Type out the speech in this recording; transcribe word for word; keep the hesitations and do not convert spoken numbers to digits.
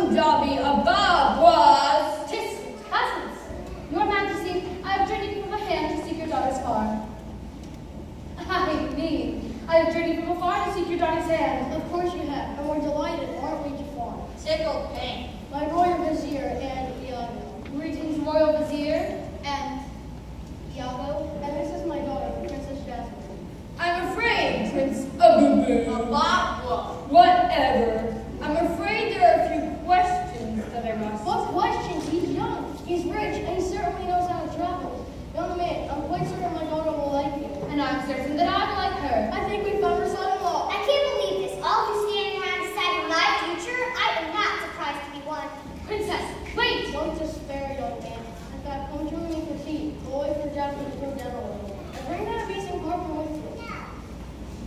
Dobby above was... Tis hasn't. Your Majesty, I have journeyed from a hand to seek your daughter's farm. I mean, I have journeyed from afar to seek your daughter's hand.